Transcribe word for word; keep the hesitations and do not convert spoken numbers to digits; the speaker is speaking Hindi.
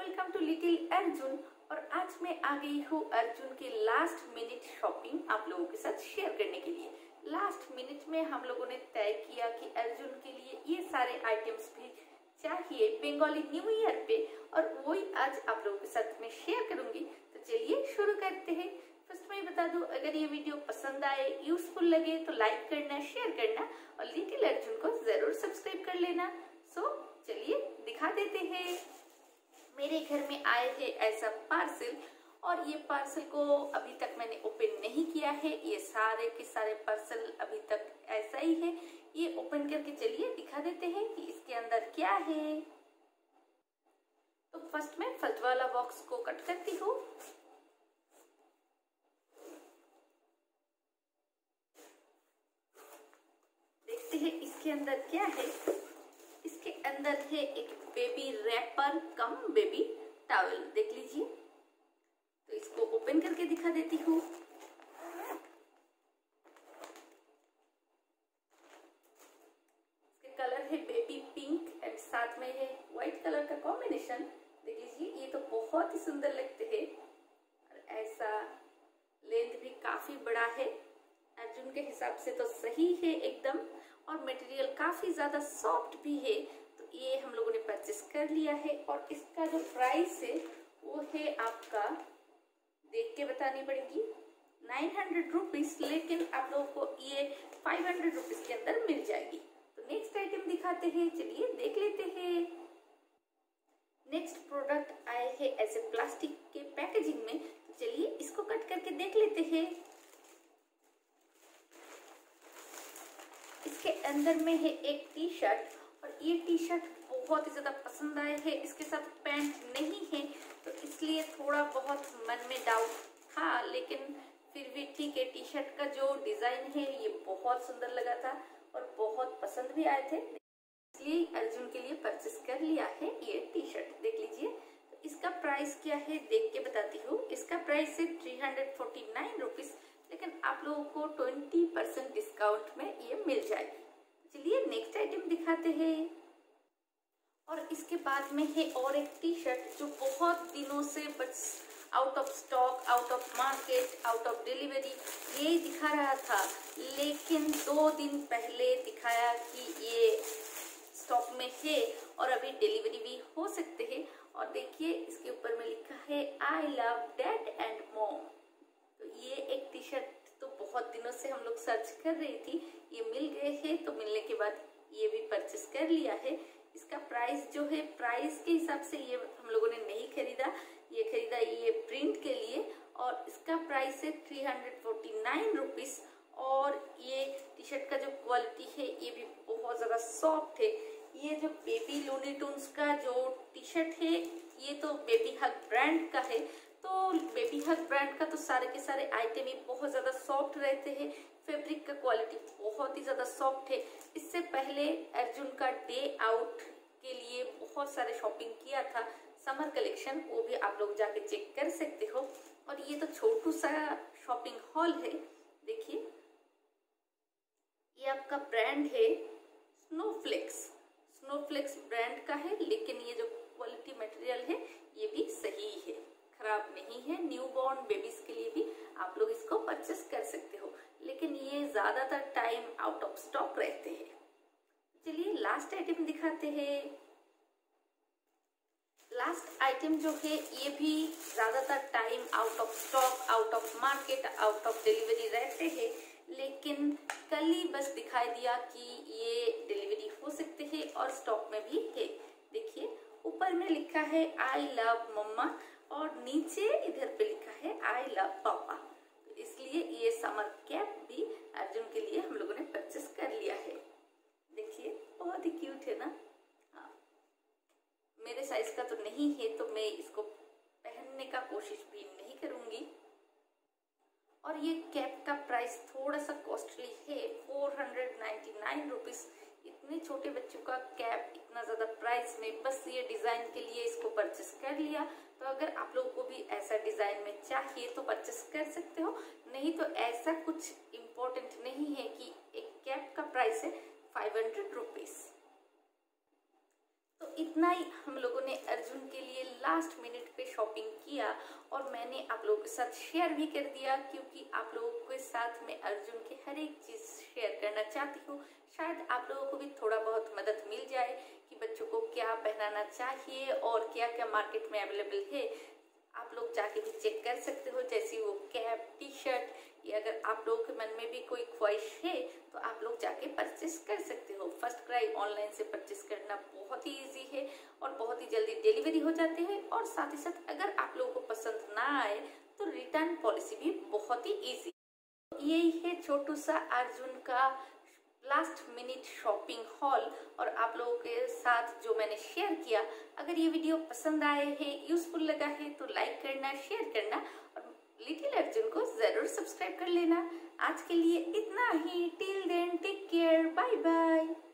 Welcome to little Arjun. और आज मैं आ गई हूँ अर्जुन की लास्ट मिनट शॉपिंग आप लोगों के साथ शेयर करने के लिए। लास्ट मिनट में हम लोगों ने तय किया कि अर्जुन के लिए ये सारे आइटम्स भी चाहिए बंगाली न्यू ईयर पे, और वही आज आप लोगों के साथ मैं शेयर करूंगी। तो चलिए शुरू करते हैं। फर्स्ट मैं बता दूं, अगर ये वीडियो पसंद आए, यूजफुल लगे तो लाइक करना, शेयर करना और लिटिल अर्जुन को जरूर सब्सक्राइब कर लेना। सो चलिए दिखा देते हैं। मेरे घर में आए हैं ऐसा पार्सल, और ये पार्सल को अभी तक मैंने ओपन नहीं किया है। ये सारे के सारे पार्सल अभी तक ऐसा ही है। ये ओपन करके चलिए दिखा देते हैं कि इसके अंदर क्या है। तो फर्स्ट मैं फर्स्ट वाला बॉक्स को कट करती हूँ। देखते हैं इसके अंदर क्या है। इसके अंदर है एक baby wrapper cum baby towel, देख लीजिए। तो इसको ओपन करके दिखा देती हूँ। इसके कलर है बेबी पिंक एंड साथ में है व्हाइट कलर का कॉम्बिनेशन। देख लीजिए, ये तो बहुत ही सुंदर लगते हैं। और ऐसा लेंथ भी काफी बड़ा है, अर्जुन के हिसाब से तो सही है एकदम। और मटेरियल काफी ज्यादा सॉफ्ट भी है। तो ये हम लोगों ने परचेस कर लिया है। और इसका जो प्राइस है वो है आपका, देख के बतानी पड़ेगी, नाइन हंड्रेड रुपीज, लेकिन आप लोगों को ये फाइव हंड्रेड रुपीज के अंदर मिल जाएगी। तो नेक्स्ट आइटम दिखाते हैं, चलिए देख लेते हैं। नेक्स्ट प्रोडक्ट आए हैं ऐसे प्लास्टिक के पैकेजिंग में। तो चलिए इसको कट करके देख लेते हैं। इसके अंदर में है एक टी शर्ट, और ये टी शर्ट बहुत ही ज्यादा पसंद आए है। इसके साथ पैंट नहीं है, तो इसलिए थोड़ा बहुत मन में डाउट था, लेकिन फिर भी ठीक है। टी शर्ट का जो डिजाइन है ये बहुत सुंदर लगा था और बहुत पसंद भी आए थे, इसलिए अर्जुन के लिए परचेस कर लिया है ये टी शर्ट। देख लीजिए। तो इसका प्राइस क्या है देख के बताती हूँ। इसका प्राइस है three hundred forty nine rupees, लेकिन आप लोगों को ट्वेंटी परसेंट डिस्काउंट में ये मिल जाएगी। चलिए नेक्स्ट आइटम दिखाते हैं। और इसके बाद में है और एक टी शर्ट जो बहुत दिनों से बस out of stock, out of market, out of delivery ये दिखा रहा था, लेकिन दो दिन पहले दिखाया कि ये स्टॉक में है और अभी डिलीवरी भी हो सकते हैं। और देखिए इसके ऊपर में लिखा है I love dad and mom. तो ये एक टी शर्ट तो बहुत दिनों से हम लोग सर्च कर रही थी, ये मिल गए हैं। तो मिलने के बाद ये भी परचेस कर लिया है। इसका प्राइस जो है, प्राइस के हिसाब से ये हम लोगों ने नहीं खरीदा, ये खरीदा ये प्रिंट के लिए। और इसका प्राइस है three hundred forty nine rupees. और ये टी शर्ट का जो क्वालिटी है ये भी बहुत ज्यादा सॉफ्ट है। ये जो बेबी लूनी टून्स का जो टी शर्ट है ये तो बेबी हग ब्रांड का है। तो बेबी हग ब्रांड का तो सारे के सारे आइटम ही बहुत ज्यादा सॉफ्ट रहते हैं। फैब्रिक का क्वालिटी बहुत ही ज्यादा सॉफ्ट है। इससे पहले अर्जुन का डे आउट के लिए बहुत सारे शॉपिंग किया था, समर कलेक्शन, वो भी आप लोग जाके चेक कर सकते हो। और ये तो छोटू सा शॉपिंग हॉल है, देखिए। ये आपका ब्रांड है स्नोफ्लेक्स, स्नोफ्लेक्स ब्रांड का है, लेकिन ये जो क्वालिटी मटेरियल है ये भी सही है, खराब नहीं है। न्यू बॉर्न बेबीज के लिए भी आप लोग इसको परचेस कर सकते हो, लेकिन ये ज्यादातर टाइम आउट ऑफ स्टॉक रहते हैं। चलिए लास्ट आइटम दिखाते हैं। लास्ट आइटम जो है ये भी ज्यादातर time out of stock, out of market, out of delivery रहते हैं, लेकिन कल ही बस दिखाई दिया कि ये डिलीवरी हो सकते हैं और स्टॉक में भी है। देखिए ऊपर में लिखा है आई लव मम्मा, और नीचे इधर पे लिखा है आई लव पापा। तो इसलिए ये समर कैप भी अर्जुन के लिए हम लोगों ने परचेस कर लिया है। देखिए बहुत ही क्यूट है ना। हाँ, मेरे साइज का तो नहीं है, तो मैं इसको पहनने का कोशिश भी नहीं करूंगी। और ये कैप का प्राइस थोड़ा सा कॉस्टली है, four hundred ninety nine rupees. इतने छोटे बच्चों का कैप इतना ज्यादा प्राइस में, बस ये डिजाइन के लिए इसको परचेस कर लिया। तो अगर आप लोगों को भी ऐसा डिजाइन में चाहिए तो परचेस कर सकते हो, नहीं तो ऐसा कुछ इम्पोर्टेंट नहीं है कि एक कैप का प्राइस है फाइव हंड्रेड रुपीज। तो इतना ही हम लोगों ने अर्जुन के लिए लास्ट साथ शेयर भी कर दिया, क्योंकि आप लोगों के साथ में अर्जुन के हर एक चीज शेयर करना चाहती हूँ। शायद आप लोगों को भी थोड़ा बहुत मदद मिल जाए कि बच्चों को क्या पहनाना चाहिए और क्या क्या मार्केट में अवेलेबल है। आप लोग जाके भी चेक कर सकते हो, जैसे वो कैप, टी शर्ट, या अगर आप लोगों के मन में भी कोई ख्वाहिश है तो आप लोग जाके परचेस कर सकते हो। फर्स्ट क्राई ऑनलाइन से परचेस करना बहुत ही इजी है और बहुत ही जल्दी डिलीवरी हो जाती है। और साथ ही साथ अगर आप लोगों को पसंद ना आए तो रिटर्न पॉलिसी भी बहुत ही इजी। यही है छोटू सा अर्जुन का लास्ट मिनट शॉपिंग हॉल और आप लोगों के साथ जो मैंने शेयर किया। अगर ये वीडियो पसंद आए है, यूजफुल लगा है तो लाइक करना, शेयर करना और लिटिल अर्जुन को जरूर सब्सक्राइब कर लेना। आज के लिए इतना ही। Till then take care, bye bye.